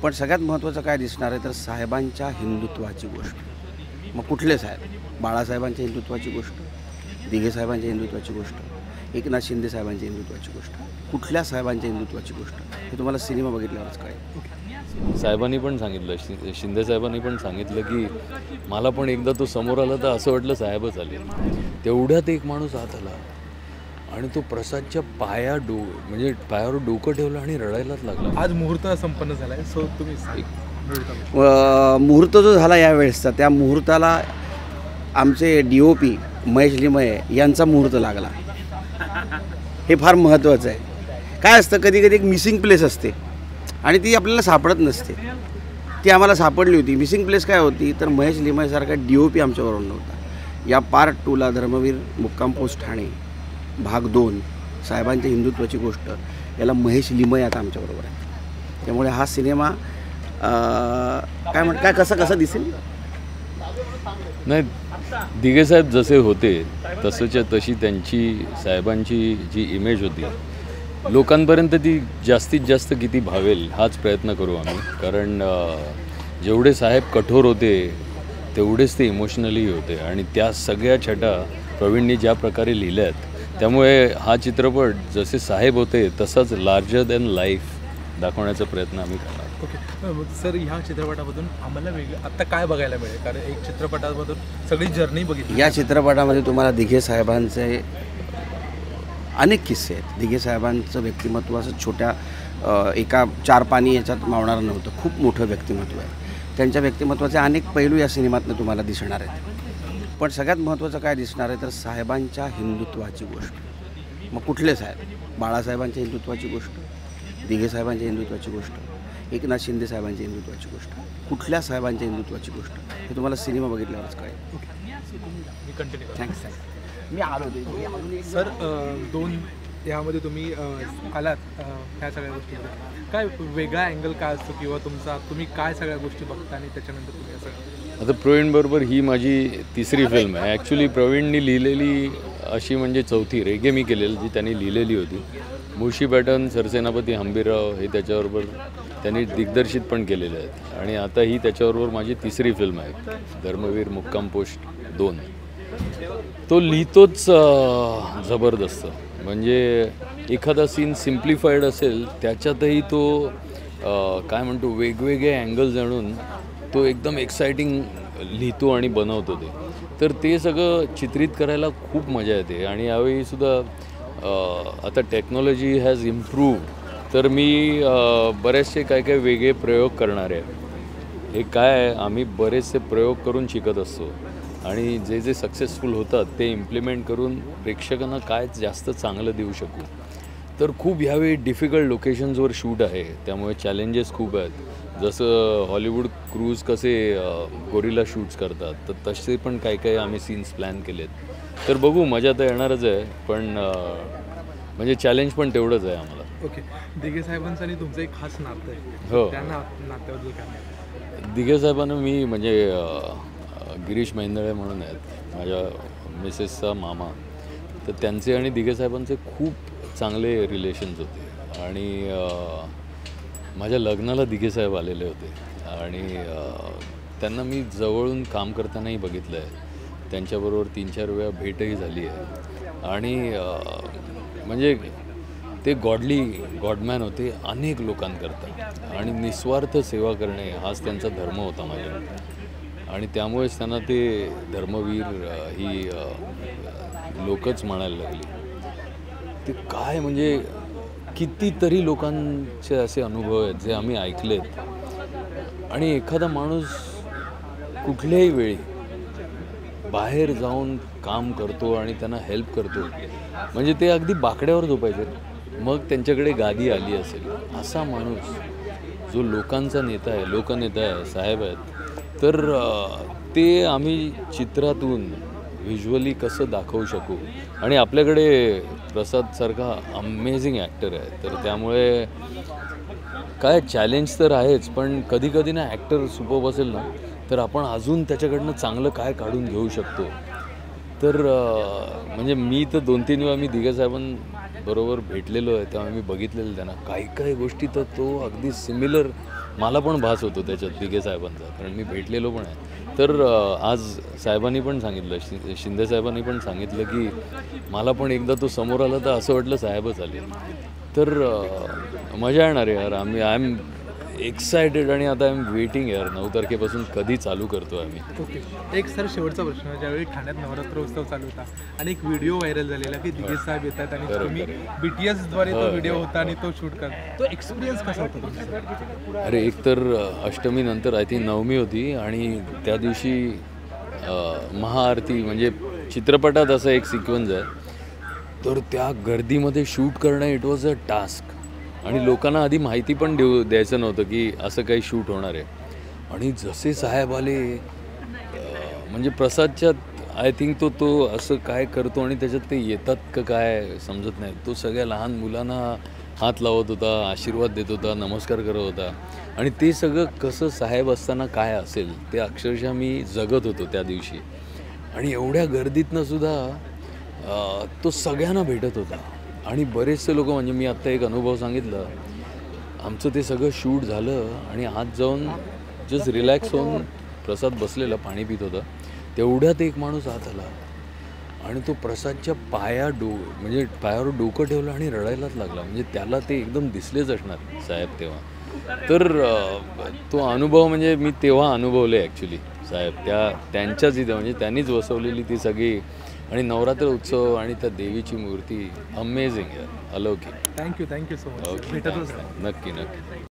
पण सगळ्यात महत्त्वाचं काय दिसणार आहे तर साहेबांच्या हिंदुत्वाची गोष्ट. मग कुठले साहेब? बाळासाहेबांच्या हिंदुत्वाची गोष्ट, दिघे साहेबांच्या हिंदुत्वाची गोष्ट, एकनाथ शिंदे साहेबांच्या हिंदुत्वाची गोष्ट, कुठल्या साहेबांच्या हिंदुत्वाची गोष्ट हे तुम्हाला सिनेमा बघितल्यावरच कळेल. साहेबांनी पण सांगितलं, शिंदे साहेबांनी पण सांगितलं की मला पण एकदा तो समोर आला तर असं वाटलं साहेबच आले. तेवढ्यात एक माणूस आत आला आणि तो प्रसादच्या म्हणजे पायावर डोकं ठेवलं आणि रडायलाच लागला. आज मुहूर्त संपन्न झाला आहे, सो तुम्ही मुहूर्त जो झाला यावेळेसचा, त्या मुहूर्ताला आमचे DOP महेश लिमये यांचा मुहूर्त लागला. हे फार महत्त्वाचं आहे. काय असतं, कधी कधी एक मिसिंग प्लेस असते आणि ती आपल्याला सापडत नसते. ती आम्हाला सापडली होती. मिसिंग प्लेस काय होती तर महेश लिमयेसारखा DOP आमच्याबरोबर नव्हता. या पार्ट 2ला धर्मवीर मुक्काम पोस्ट ठाणे भाग 2 साहेबांच्या हिंदुत्वाची गोष्ट याला महेश लिमये आता आमच्याबरोबर आहे. त्यामुळे हा सिनेमा काय कसं दिसेल. नाही, दिघे साहेब जसे होते तसंच्या तशी त्यांची साहेबांची जी इमेज होती लोकांपर्यंत ती जास्तीत जास्त किती भावेल हाच प्रयत्न करू आम्ही. कारण जेवढे साहेब कठोर होते तेवढेच ते इमोशनली होते आणि त्या सगळ्या छटा प्रवीणनी ज्या प्रकारे लिहिल्या आहेत त्यामुळे हा चित्रपट जसे साहेब होते तसाच लार्जर दॅन लाईफ दाखवण्याचा प्रयत्न आम्ही करणार. ओके सर, ह्या चित्रपटामधून आम्हाला वेगळं आत्ता काय बघायला मिळेल? कारण एक चित्रपटामधून सगळी जर्नी बघितली. या चित्रपटामध्ये तुम्हाला दिघे साहेबांचे अनेक किस्से आहेत. दिघे साहेबांचं व्यक्तिमत्व असं छोट्या एका 4 पानी याच्यात मावणारं नव्हतं. खूप मोठं व्यक्तिमत्व आहे. त्यांच्या व्यक्तिमत्वाचे अनेक पैलू या सिनेमातनं तुम्हाला दिसणार आहेत. पण सगळ्यात महत्त्वाचं काय दिसणार आहे तर साहेबांच्या हिंदुत्वाची गोष्ट. मग कुठले साहेब? बाळासाहेबांच्या हिंदुत्वाची गोष्ट, दिघे साहेबांच्या हिंदुत्वाची गोष्ट, एकनाथ शिंदे साहेबांच्या हिंदुत्वाची गोष्ट, कुठल्या साहेबांच्या हिंदुत्वाची गोष्ट हे तुम्हाला सिनेमा बघितल्यावरच कळेल. मी कंटिन्यू. थँक्स साहेब. मी आलो होतो सर, 2 यामध्ये तुम्ही आलात ह्या सगळ्या गोष्टी. काय वेगळा अँगल काय असतो किंवा तुम्ही काय सगळ्या गोष्टी बघता आणि त्याच्यानंतर तुम्ही असं? आता प्रवीणबरोबर ही माझी 3री फिल्म आहे. ॲक्च्युली प्रवीणनी लिहिलेली अशी म्हणजे 4थी रेगे मी केलेली जी त्यांनी लिहिलेली होती. मुळशी पॅटर्न, सरसेनापती हंबीरराव हे त्याच्याबरोबर त्यांनी दिग्दर्शित पण केलेले आहेत आणि आता ही त्याच्याबरोबर माझी 3री फिल्म आहे, धर्मवीर मुक्काम पोस्ट 2. तो लिहितोच जबरदस्त. म्हणजे एखादा सीन सिम्प्लिफाईड असेल त्याच्यातही तो काय म्हणतो वेगवेगळे अँगल्स आणून तो एकदम एक्सायटिंग लिहितो आणि बनवतो ते. तर ते सगळं चित्रित करायला खूप मजा येते. आणि यावेळीसुद्धा आता टेक्नॉलॉजी हॅज इम्प्रूव्ड, तर मी बरेचसे काय वेगळे प्रयोग करणार आहे. हे काय आम्ही बरेचसे प्रयोग करून शिकत असतो आणि जे सक्सेसफुल होतात ते इम्प्लिमेंट करून प्रेक्षकांना काय जास्त चांगलं देऊ शकू. तर खूप ह्यावेळी डिफिकल्ट लोकेशन्सवर शूट आहे, त्यामुळे चॅलेंजेस खूप आहेत. जसं हॉलिवूड क्रूज कसे गोरिला शूट्स करतात तर तसे पण काय आम्ही सीन्स प्लॅन केलेत. तर बघू, मजा तर येणारच आहे, पण म्हणजे चॅलेंज पण तेवढंच आहे आम्हाला. ओके, दिघे साहेबांचं आणि तुमचं एक खास नातं आहे. हो, त्या नात्याबद्दल काय? दिघे साहेबांना मी म्हणजे गिरीश महिंदळे म्हणून आहेत माझ्या मिसेसचा मामा, तर त्यांचे आणि दिघे साहेबांचे खूप चांगले रिलेशन्स होते. आणि माझ्या लग्नाला दिघे साहेब आलेले होते आणि त्यांना मी जवळून काम करतानाही बघितलं आहे. त्यांच्याबरोबर 3-4 वेळा भेटही झाली आहे. आणि म्हणजे ते गॉडमॅन होते अनेक लोकांकरता आणि निस्वार्थ सेवा करणे हाच त्यांचा धर्म होता माझ्या. आणि त्यामुळेच त्यांना ते धर्मवीर ही लोकच म्हणायला लागली. ते काय म्हणजे कितीतरी लोकांचे असे अनुभव आहेत जे आम्ही ऐकलेत. आणि एखादा माणूस कुठल्याही वेळी बाहेर जाऊन काम करतो आणि त्यांना हेल्प करतो, म्हणजे ते अगदी बाकड्यावर झोपायचे, मग त्यांच्याकडे गादी आली असेल. असा माणूस जो लोकांचा नेता आहे, लोकनेता आहे, साहेब आहेत. तर ते आम्ही चित्रातून व्हिज्युअली कसं दाखवू शकू. आणि आपल्याकडे प्रसादसारखा अमेझिंग ॲक्टर आहे, तर त्यामुळे काय चॅलेंज तर आहेच, पण कधी ना ॲक्टर सुपर्ब असेल ना तर आपण अजून त्याच्याकडनं चांगलं काय काढून घेऊ शकतो. तर म्हणजे मी तर 2-3 वेळा मी दिघे साहेबांबरोबर भेटलेलो आहे, तेव्हा मी बघितलेलं त्यांना काही गोष्टी तर तो अगदी सिमिलर मला पण भास होतो त्याच्यात दिघे साहेबांचा, कारण मी भेटलेलो पण आहे. तर आज साहेबांनी पण सांगितलं, शिंदे साहेबांनी पण सांगितलं की मला पण एकदा तो समोर आला तर असं वाटलं साहेबच आले. तर मजा येणार आहे यार. आय एम एक्सायटेड आणि आता आय एम वेटिंग यार 9 तारखेपासून कधी चालू करतो आम्ही. ओके, एक सर शेवटचा प्रश्न. ज्यावेळी ठाण्यात नवरात्रोत्सव चालू होता आणि एक व्हिडिओ व्हायरल झालेला की दिघे साहेब येतात आणि तुम्ही BTSद्वारे तो व्हिडिओ होता आणि तो शूट करता, तो एक्सपिरियन्स कसा होता तुमचा? अरे एक तर अष्टमीनंतर आय थिंक नवमी होती आणि त्या दिवशी महाआरती म्हणजे चित्रपटात असं एक सिक्वेन्स आहे, तर त्या गर्दीमध्ये शूट करणं इट वॉज अ टास्क. आणि लोकांना आधी माहिती पण द्यायचं नव्हतं की असं काही शूट होणार आहे. आणि जसे साहेब आले म्हणजे प्रसादच्यात आय थिंक तो असं काय करतो आणि त्याच्यात ते येतात का काय समजत नाही. तो सगळ्या लहान मुलांना हात लावत होता, आशीर्वाद देत होता, नमस्कार करत होता. आणि ते सगळं कसं साहेब असताना काय असेल ते अक्षरशः मी जगत होतो त्या दिवशी. आणि एवढ्या गर्दीतनं सुद्धा तो सगळ्यांना भेटत होता. आणि बरेचसे लोक, म्हणजे मी आत्ता एक अनुभव सांगितलं, आमचं ते सगळं शूट झालं आणि आत जाऊन जस्ट रिलॅक्स होऊन प्रसाद बसलेला पाणी पित होता, तेवढ्यात एक माणूस आत आला आणि तो प्रसादच्या म्हणजे पायावर डोकं ठेवलं आणि रडायलाच लागला. म्हणजे त्याला ते एकदम दिसलेच असणार साहेब तेव्हा. तर तो अनुभव म्हणजे मी तेव्हा अनुभवले ॲक्च्युली साहेब त्यांच्याच इथं, म्हणजे त्यांनीच बसवलेली ती सगळी आणि नवरात्र उत्सव आणि त्या देवीची मूर्ती अमेझिंग आहे, अलौकिक. Thank you so much. ओके, भेटतच नक्की.